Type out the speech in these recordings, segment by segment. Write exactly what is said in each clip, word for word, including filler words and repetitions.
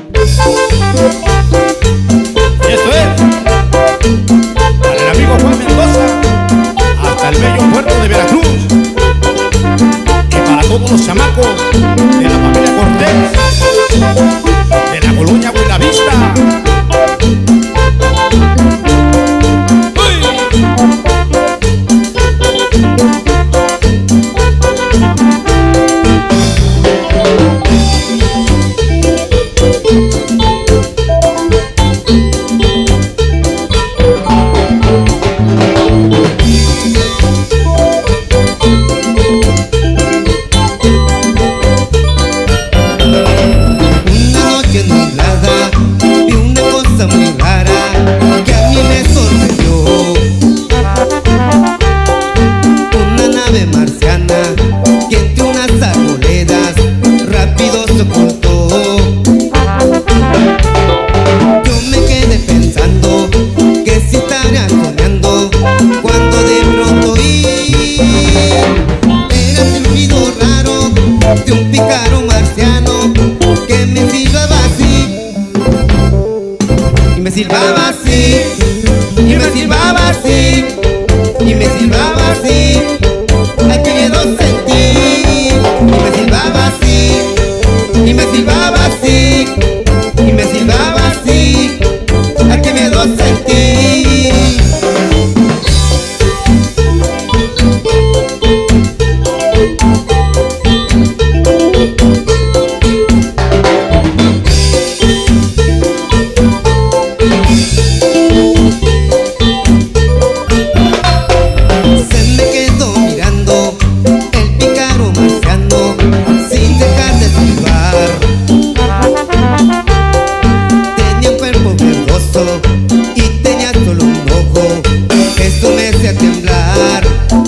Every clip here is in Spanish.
Y esto es para el amigo Juan Mendoza, hasta el bello puerto de Veracruz, y para todos los chamacos de la familia Cortés, de la colonia Buenavista. De un pícaro marciano que me silbaba así, y me silbaba así, y me silbaba así, y me silbaba así. Ay, qué miedo sentí. Y me silbaba así, y me silbaba así, y me silbaba así. Ay, qué miedo sentí. Y tenía solo un ojo, eso me hacía temblar.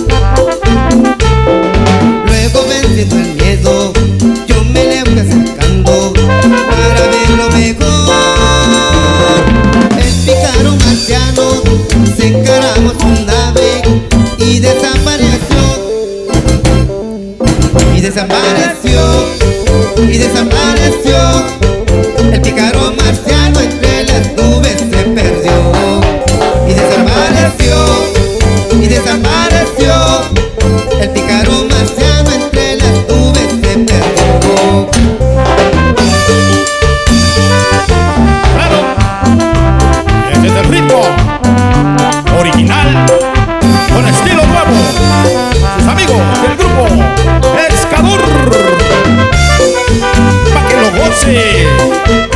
Luego, venciendo el miedo, yo me le fui acercando para verlo mejor. El pícaro marciano se encaramó su nave y desapareció, y desapareció, y desapareció. El pícaro marciano entre las nubes se perdió, y desapareció, y desapareció. El pícaro marciano entre las nubes se perdió. Claro, este es el ritmo original con estilo nuevo. Sus amigos del grupo Pescador, pa' que lo goce.